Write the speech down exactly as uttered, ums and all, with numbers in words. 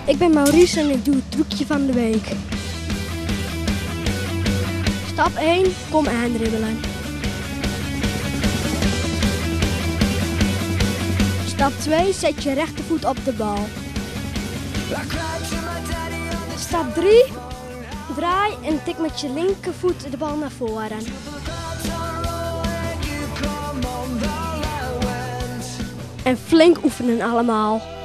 Ik ben Maurice en ik doe het trucje van de week. Stap één, kom aandribbelen. Stap twee, zet je rechtervoet op de bal. Stap drie, draai en tik met je linkervoet de bal naar voren. En flink oefenen allemaal.